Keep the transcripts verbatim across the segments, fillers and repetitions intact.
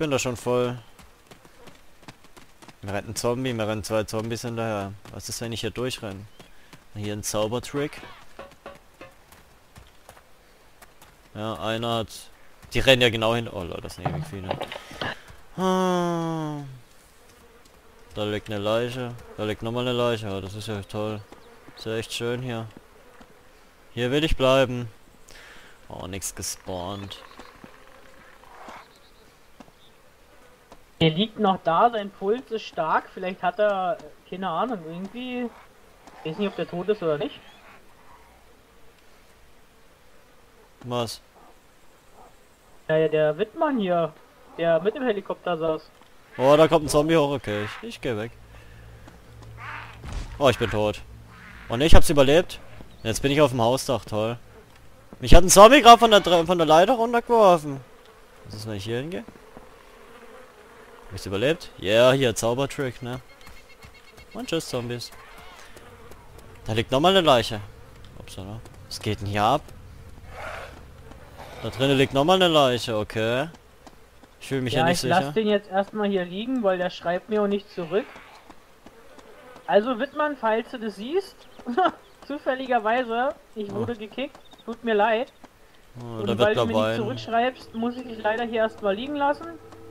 bin da schon voll. Mir rennt ein Zombie, mir rennen zwei Zombies hinterher. Was ist, wenn ich hier durchrenne? Hier ein Zaubertrick. Ja, einer hat... Die rennen ja genau hin... Oh Leute, das sind ewig viele. Ah. Da liegt eine Leiche. Da liegt nochmal eine Leiche. Oh, das ist ja toll. Ist ja echt schön hier. Hier will ich bleiben. Oh, nichts gespawnt. Er liegt noch da, sein Puls ist stark. Vielleicht hat er, keine Ahnung, irgendwie... Ich weiß nicht, ob der tot ist oder nicht. Was? Ja, ja, der Wittmann hier, der mit dem Helikopter saß. Oh, da kommt ein Zombie hoch. Okay, ich, ich gehe weg. Oh, ich bin tot. Und ich hab's überlebt. Jetzt bin ich auf dem Hausdach, toll. Mich hat ein Zombie gerade von der Tre- von der Leiter runtergeworfen. Was ist, wenn ich hier hingehe? Hab ich's überlebt? Ja, yeah, hier Zaubertrick, ne? Und tschüss, Zombies. Da liegt nochmal eine Leiche. Upsala. Was geht denn hier ab? Da drinnen liegt nochmal eine Leiche, okay. Ich fühle mich Ja, ja nicht ich sicher. lasse den jetzt erstmal hier liegen, weil der schreibt mir auch nicht zurück. Also Wittmann, falls du das siehst, zufälligerweise, ich Oh. wurde gekickt, tut mir leid. Oh, da Und wird weil du mir nicht dabei. zurückschreibst, muss ich dich leider hier erstmal liegen lassen.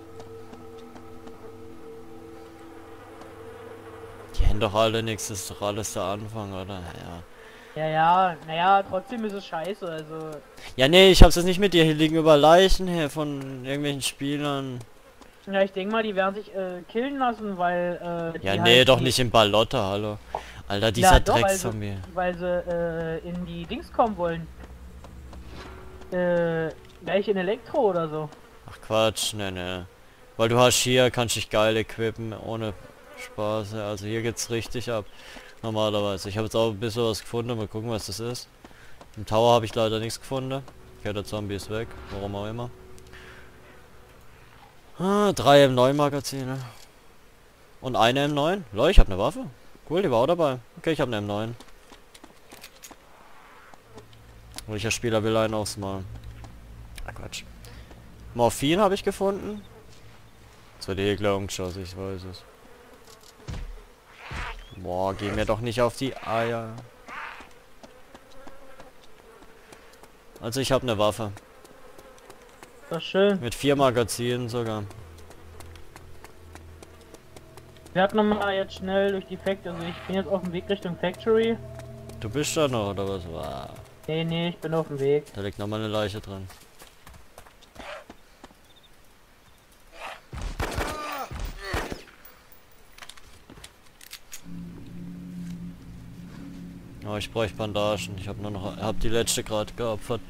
Die haben doch alle nichts, das ist doch alles der Anfang, oder? Ja. Ja, ja, naja, trotzdem ist es scheiße, also... Ja, nee, ich hab's jetzt nicht mit dir. Hier liegen über Leichen hier von irgendwelchen Spielern. Ja, ich denke mal, die werden sich äh, killen lassen, weil... Äh, Ja, die nee, halt doch die, nicht in Ballotta, hallo. Alter, dieser ja, doch, weil sie, Dreckzombie. weil sie äh, in die Dings kommen wollen. Äh, gleich in Elektro oder so. Ach Quatsch, ne, ne. Weil du hast hier, kannst dich geil equippen, ohne Spaß. Ja. Also hier geht's richtig ab. Normalerweise. Ich habe jetzt auch ein bisschen was gefunden, mal gucken, was das ist. Im Tower habe ich leider nichts gefunden. Okay, der Zombie ist weg, warum auch immer. Ah, drei M neun Magazine. Und eine M neun. Leute, ich habe eine Waffe. Cool, die war auch dabei. Okay, ich habe eine M neun. Welcher Spieler will einen aufs Mal? Ah, Quatsch. Morphin habe ich gefunden. Das war die Ekelungschosse, ich weiß es. Boah, geh mir doch nicht auf die Eier. Also ich habe eine Waffe. Das ist schön. Mit vier Magazinen sogar. Wir hatten nochmal jetzt schnell durch die Factory. Also ich bin jetzt auf dem Weg Richtung Factory. Du bist da noch, oder was? Wow. Nee, nee, ich bin auf dem Weg. Da liegt nochmal eine Leiche drin. Oh, ich bräuchte Bandagen. Ich habe nur noch, hab die letzte gerade geopfert.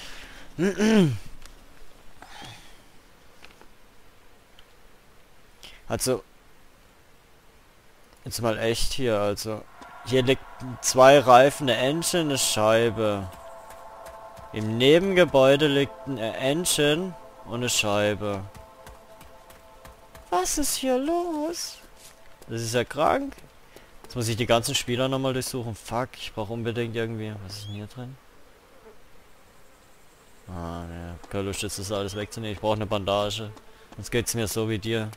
Also, jetzt mal echt hier, also. Hier liegt zwei Reifen, eine Engine, eine Scheibe. Im Nebengebäude liegt ein Engine und eine Scheibe. Was ist hier los? Das ist ja krank. Jetzt muss ich die ganzen Spieler nochmal durchsuchen. Fuck, ich brauche unbedingt irgendwie... Was ist denn hier drin? Ah, ne. Keine Lust, jetzt das alles wegzunehmen. Ich brauche eine Bandage. Sonst geht's mir so wie dir.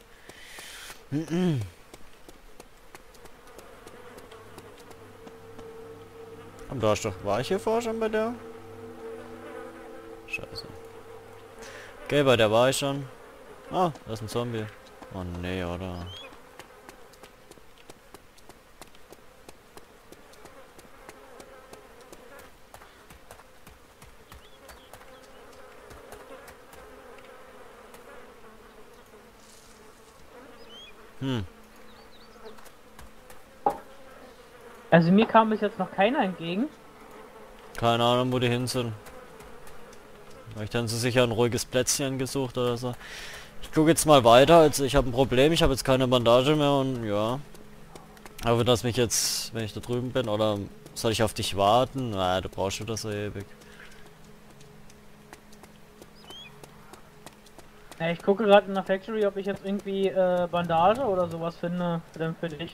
Und da ist doch... War ich hier vorher schon bei der? Scheiße. Okay, bei der war ich schon. Ah, da ist ein Zombie. Oh nee, oder? Hm. Also mir kam bis jetzt noch keiner entgegen. Keine Ahnung, wo die hin sind. Vielleicht haben sie sicher ein ruhiges Plätzchen gesucht oder so. Ich gucke jetzt mal weiter. Also ich habe ein Problem. Ich habe jetzt keine Bandage mehr und ja. Aber dass mich jetzt, wenn ich da drüben bin, oder soll ich auf dich warten? Na, du brauchst schon das so ewig. Ja, ich gucke gerade in der Factory, ob ich jetzt irgendwie äh, Bandage oder sowas finde für, den- für dich.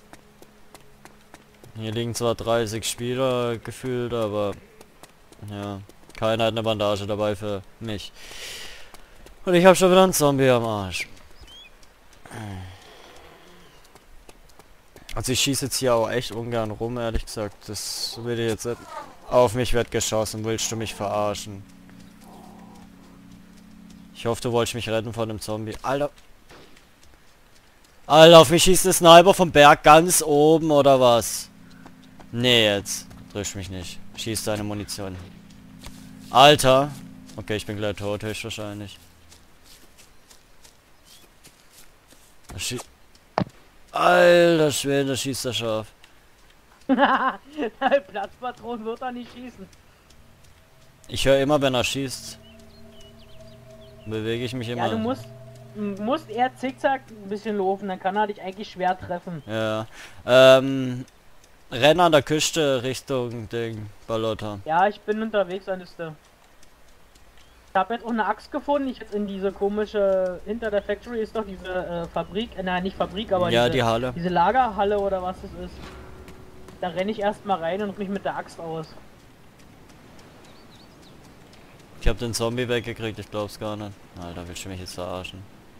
Hier liegen zwar dreißig Spieler gefühlt, aber ja, keiner hat eine Bandage dabei für mich. Und ich habe schon wieder einen Zombie am Arsch. Also ich schieße jetzt hier auch echt ungern rum, ehrlich gesagt. Das will ich jetzt nicht. Auf mich wird geschossen, willst du mich verarschen? Ich hoffe, du wolltest mich retten von dem Zombie. Alter. Alter, auf mich schießt der Sniper vom Berg ganz oben, oder was? Nee, jetzt. Triff mich nicht. Schieß deine Munition. Alter. Okay, ich bin gleich tot, höchstwahrscheinlich. Schie Alter Schwede, da schießt er scharf. Platzpatron wird er nicht schießen. Ich höre immer, wenn er schießt. Bewege ich mich immer. Ja, du musst, musst eher zickzack ein bisschen laufen, dann kann er dich eigentlich schwer treffen. Ja. Ähm. Renn an der Küste Richtung Ding, Ballotta. Ja, ich bin unterwegs an der. Ich habe jetzt auch eine Axt gefunden. Ich jetzt in diese komische, hinter der Factory ist doch diese äh, Fabrik, äh, nein, nicht Fabrik, aber ja, diese, die Halle. diese Lagerhalle oder was es ist. Da renne ich erstmal rein und mich mit der Axt aus. Ich habe den Zombie weggekriegt, ich glaub's gar nicht. Alter, willst du mich jetzt verarschen?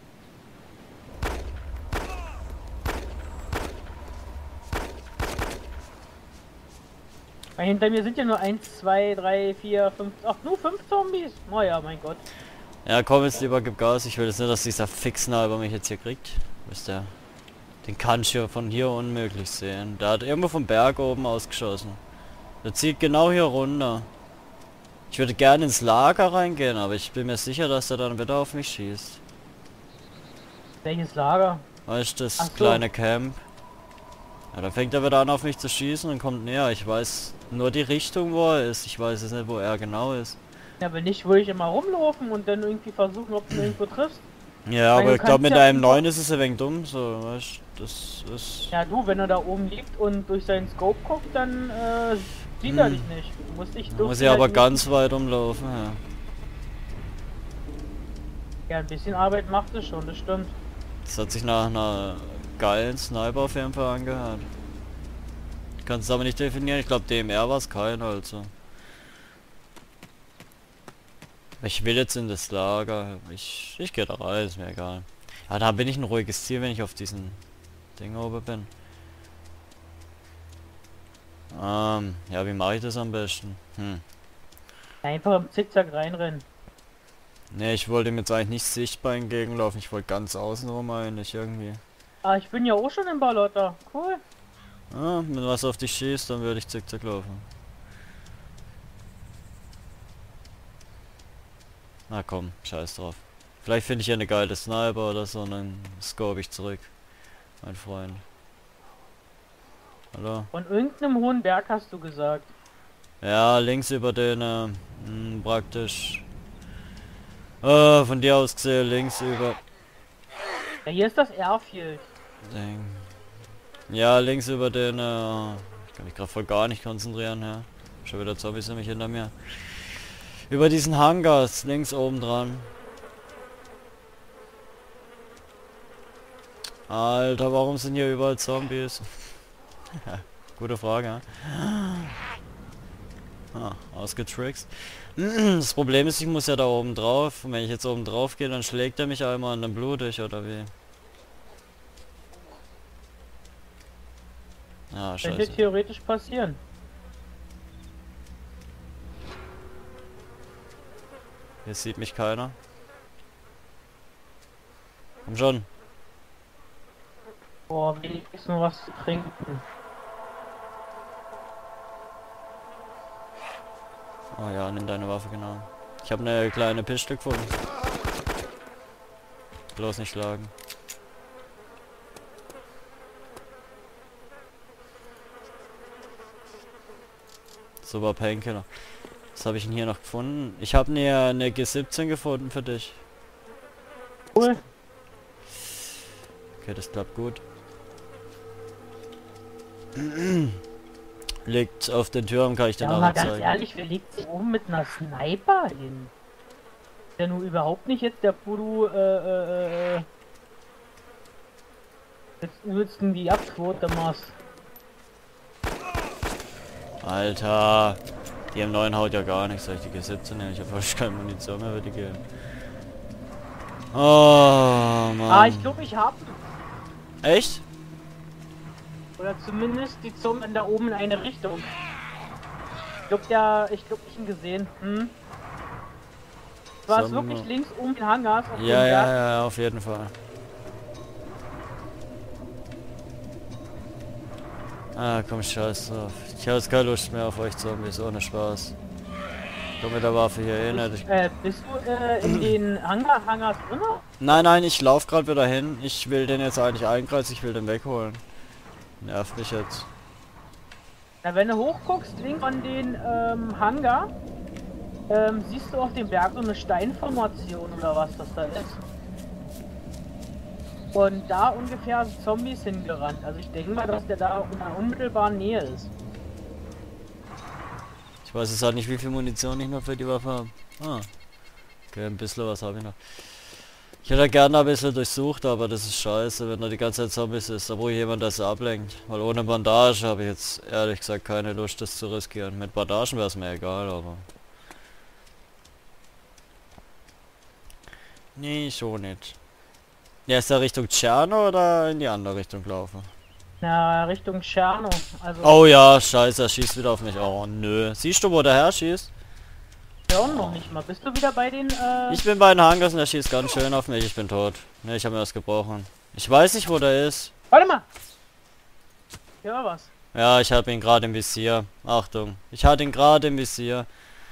Weil hinter mir sind ja nur eins, zwei, drei, vier, fünf, ach nur fünf Zombies. Oh ja, mein Gott. Ja, komm jetzt lieber, gib Gas. Ich will jetzt nicht, dass dieser Fixsniper mich jetzt hier kriegt. Wisst ihr? Den kann ich ja von hier unmöglich sehen. Der hat irgendwo vom Berg oben ausgeschossen. Der zieht genau hier runter. Ich würde gerne ins Lager reingehen, aber ich bin mir sicher, dass er dann wieder auf mich schießt. Welches Lager? Weißt du, das Ach so. kleine Camp. Ja, dann fängt er wieder an auf mich zu schießen und kommt näher. Ich weiß nur die Richtung, wo er ist. Ich weiß jetzt nicht, wo er genau ist. Ja, wenn nicht, würde ich immer rumlaufen und dann irgendwie versuchen, ob du ihn irgendwo triffst. Ja, Weil aber du ich glaube, mit kannst ja einem einfach- neuen ist es ein wenig dumm, so, weißt du, das ist... Ja, du, wenn er da oben liegt und durch seinen Scope guckt, dann äh, sieht er Hm. dich nicht. Du musst dich Muss ich aber ganz weit umlaufen, ja. Ja, ein bisschen Arbeit macht es schon, das stimmt. Das hat sich nach einer geilen Sniper auf jeden Fall angehört. Ich kann es aber nicht definieren, ich glaube D M R war es kein, also. Ich will jetzt in das Lager, ich, ich gehe da rein, ist mir egal. Ja, da bin ich ein ruhiges Ziel, wenn ich auf diesen Ding oben bin. Ähm, ja, wie mache ich das am besten? Hm. Einfach im Zickzack reinrennen. Ne, ich wollte ihm jetzt eigentlich nicht sichtbar entgegenlaufen, ich wollte ganz außen rum eigentlich irgendwie. Ah, ich bin ja auch schon im Ballotta. Cool. Ah, wenn was auf dich schießt, dann würde ich zickzack laufen. Na komm, scheiß drauf. Vielleicht finde ich ja eine geile Sniper oder so, und dann scope ich zurück. Mein Freund. Hallo? Von irgendeinem hohen Berg hast du gesagt. Ja, links über den, äh, mh, praktisch. Äh, von dir aus gesehen, links über Ja, hier ist das Airfield. den. Ja, links über den, äh, ich kann mich gerade voll gar nicht konzentrieren, ja. Schon wieder Zombies nämlich hinter mir. Über diesen Hangars, links oben dran. Alter, warum sind hier überall Zombies? Gute Frage, ja. Ah, ausgetrickst. Das Problem ist, ich muss ja da oben drauf. Und wenn ich jetzt oben drauf gehe, dann schlägt er mich einmal und dann blute ich, oder wie? Ah, Könnte scheiße. theoretisch passieren. Hier sieht mich keiner. Komm schon. Boah, wenigstens nur was zu trinken. Oh ja, nimm deine Waffe, genau. Ich habe eine kleine Pistole gefunden. Bloß nicht schlagen. Super Painkiller. Was habe ich denn hier noch gefunden? Ich habe eine, eine G siebzehn gefunden für dich. Cool. Okay, das klappt gut. Liegt auf den Türen, kann ich dir Ja, mal nachher ganz zeigen. ehrlich, wer legt sich oben mit einer Sniper hin? Der nur überhaupt nicht jetzt der Pudu, äh, äh, äh, jetzt übelst in die Abquote machst. Alter, die M neun haut ja gar nichts, soll ich die G siebzehn nehmen? Ich habe fast keine Munition mehr für die geben. Oh, Mann. Ah, ich glaube, ich hab. Echt? Oder zumindest die Zombies da oben in eine Richtung. Ich glaube, ja, ich glaube, ich ihn gesehen. Hm? War es Zombie. wirklich links oben in Hangars auf dem Ja, ja, Berg? ja, auf jeden Fall. Ah, komm, scheiß drauf. Ich habe jetzt keine Lust mehr auf euch Zombies, ohne Spaß. Komm mit der Waffe hier hin. Hätte ich... Äh, bist du äh, in den Hangar Hangars drin? Nein, nein, ich lauf gerade wieder hin. Ich will den jetzt eigentlich einkreisen, ich will den wegholen. Nervt mich jetzt. Na, wenn du hochguckst, links von den ähm, Hangar, ähm, siehst du auf dem Berg so eine Steinformation oder was das da ist. Und da ungefähr sind Zombies hingerannt. Also ich denke mal, dass der da in einer unmittelbaren Nähe ist. Ich weiß jetzt halt nicht, wie viel Munition ich noch für die Waffe habe. Ah. Okay, ein bisschen was habe ich noch. Ich hätte gerne ein bisschen durchsucht, aber das ist scheiße, wenn da die ganze Zeit Zombies ist. Da brauche ich jemanden, der sie ablenkt. Weil ohne Bandage habe ich jetzt ehrlich gesagt keine Lust, das zu riskieren. Mit Bandagen wäre es mir egal, aber... Nee, schon nicht. Ja, ist der Richtung Tscherno oder in die andere Richtung laufen? Na, Richtung Tscherno. Also, Oh ja, scheiße, er schießt wieder auf mich. Oh nö. Siehst du, wo der her schießt? ja, noch nicht mal. Bist du wieder bei den, äh... Ich bin bei den Hangars und der schießt ganz schön auf mich. Ich bin tot. Ne, ich habe mir was gebrochen. Ich weiß nicht, wo der ist. Warte mal! Ja, was? Ja, ich habe ihn gerade im Visier. Achtung. Ich hatte ihn gerade im Visier.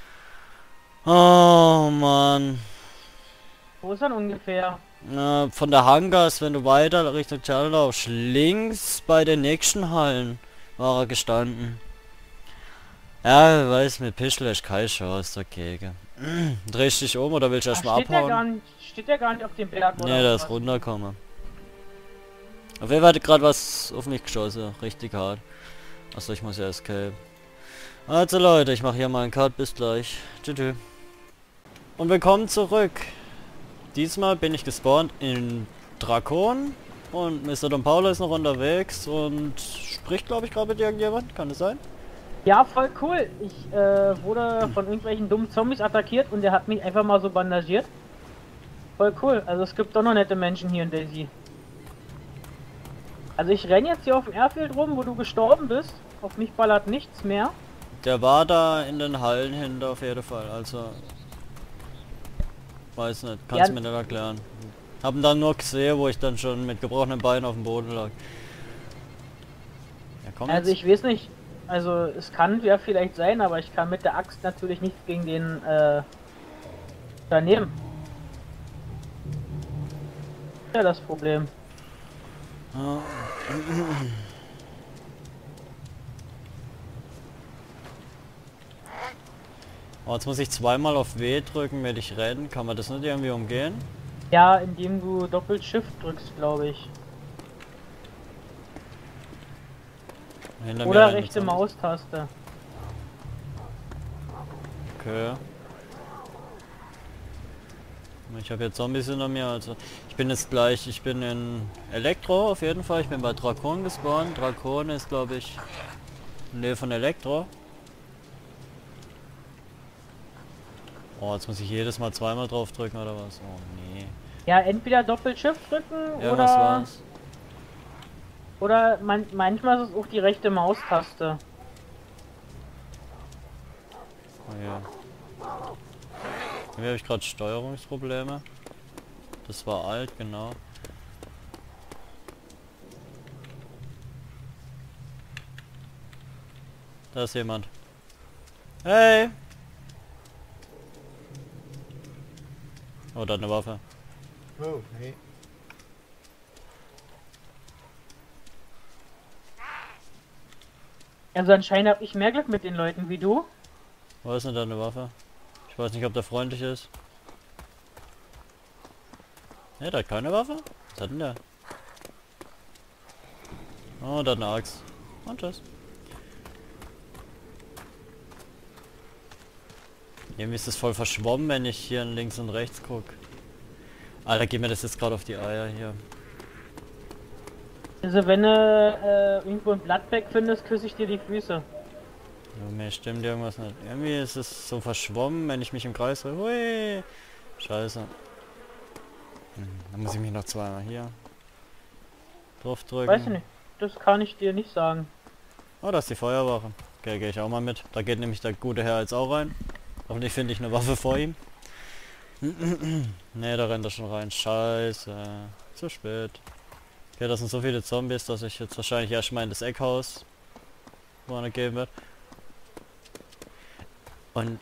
Oh Mann. Wo ist er denn ungefähr? Na, von der Hangars, wenn du weiter Richtung Tscherno laufst, links bei den nächsten Hallen war er gestanden. Ja, weiß, mit Pischel ist keine Chance dagegen. Drehst dich um oder willst du Ach, erstmal steht der gar abhauen? nicht, steht der gar nicht auf dem Berg, oder Ne, da was? ist runterkommen. Auf jeden Fall hat gerade was auf mich geschossen. Richtig hart. Achso, ich muss ja escape. Also Leute, ich mache hier mal einen Cut. Bis gleich. Tschüss. Und willkommen zurück. Diesmal bin ich gespawnt in Drakon. Und Mister Don Paulo ist noch unterwegs und spricht, glaube ich, gerade mit irgendjemand. Kann es sein? Ja, voll cool. Ich äh, wurde von irgendwelchen dummen Zombies attackiert und der hat mich einfach mal so bandagiert. Voll cool. Also es gibt doch noch nette Menschen hier in Daisy. Also ich renne jetzt hier auf dem Airfield rum, wo du gestorben bist. Auf mich ballert nichts mehr. Der war da in den Hallen hinter auf jeden Fall. Also... Weiß nicht. Kannst Ja. mir nicht erklären. Haben dann nur gesehen, wo ich dann schon mit gebrochenen Beinen auf dem Boden lag. Ja, komm Also jetzt. ich weiß nicht. Also es kann ja vielleicht sein, aber ich kann mit der Axt natürlich nichts gegen den äh, daneben. Ja, das Problem. Ja. Oh, jetzt muss ich zweimal auf W drücken, wenn ich renne. Kann man das nicht irgendwie umgehen? Ja, indem du doppelt Shift drückst, glaube ich. Hinter mir Oder rennen rechte Zombies. Maustaste. Okay. Ich habe jetzt Zombies hinter mir, also ich bin jetzt gleich, ich bin in Elektro auf jeden Fall, ich bin bei Drakon gespawnt. Drakon ist glaube ich in der Nähe von Elektro. Oh, jetzt muss ich jedes Mal zweimal drauf drücken oder was? Oh nee. Ja, entweder doppelt Shift drücken Irgendwas oder war's. oder man, manchmal ist es auch die rechte Maustaste. Oh ja. Hier habe ich gerade Steuerungsprobleme. Das war alt, genau. Da ist jemand. Hey! Oh, da hat eine Waffe. Oh, hey. Also anscheinend habe ich mehr Glück mit den Leuten wie du. Wo ist denn da eine Waffe? Ich weiß nicht, ob der freundlich ist. Ne, der hat keine Waffe? Was hat denn der? Oh, da hat eine Axt. Und tschüss. Irgendwie ist das voll verschwommen, wenn ich hier links und rechts gucke. Alter, geht mir das jetzt gerade auf die Eier hier. Also wenn du äh, irgendwo ein Blattback findest, küsse ich dir die Füße. Ja, mir stimmt irgendwas nicht. Irgendwie ist es so verschwommen, wenn ich mich im Kreis drehe. Hui. Scheiße. Hm, dann muss ich mich noch zweimal hier drauf drücken. Weiß ich nicht. Das kann ich dir nicht sagen. Oh, da ist die Feuerwache. Okay, gehe ich auch mal mit. Da geht nämlich der gute Herr jetzt auch rein. Hoffentlich finde ich eine Waffe vor ihm. Ne, da rennt er schon rein. Scheiße. Zu spät. Okay, das sind so viele Zombies, dass ich jetzt wahrscheinlich erstmal in das Eckhaus vorne gehen wird. Und...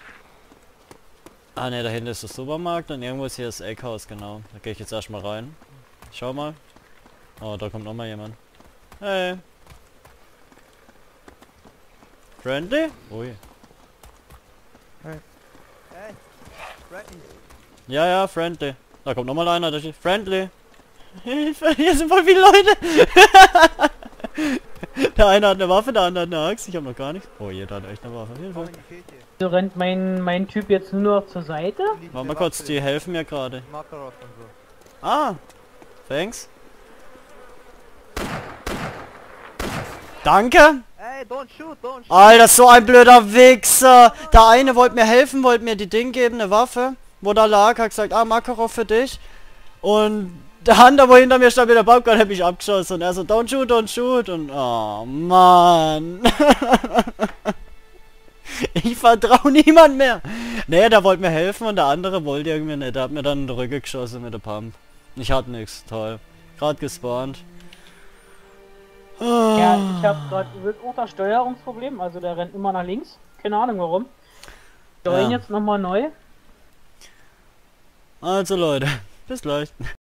Ah ne, da hinten ist der Supermarkt und irgendwo ist hier das Eckhaus, genau. Da gehe ich jetzt erstmal rein. Schau mal. Oh, da kommt noch mal jemand. Hey. Friendly? Ui. Hey. Hey. Friendly. Ja, ja, friendly. Da kommt noch mal einer. Da steht friendly. Hilfe, hier sind voll viele Leute. Der eine hat eine Waffe, der andere hat eine Axt. Ich habe noch gar nichts. Oh, jeder hat echt eine Waffe. Hilfe. Komm in die Kirche. So rennt mein, mein Typ jetzt nur noch zur Seite. Liebe Warte mal kurz, Waffe. die helfen mir gerade. Makarov und so. Ah. Thanks. Danke. Ey, don't shoot, don't shoot. Alter, so ein blöder Wichser. Der eine wollte mir helfen, wollte mir die Ding geben, eine Waffe. Wo da lag, hat gesagt, ah, Makarov für dich. Und der andere, wo hinter mir stand mit der Pumpgun, hat mich abgeschossen. Und er so, don't shoot, don't shoot. Und, oh, Mann. Ich vertraue niemand mehr. Nee, der wollte mir helfen und der andere wollte irgendwie nicht. Der hat mir dann in den Rücken geschossen mit der Pump. Ich hatte nichts, toll. Gerade gespawnt. Ja, ich habe gerade wirklich auch das Steuerungsproblem. Also der rennt immer nach links. Keine Ahnung warum. Steuern Ja. jetzt nochmal neu. Also Leute, bis gleich.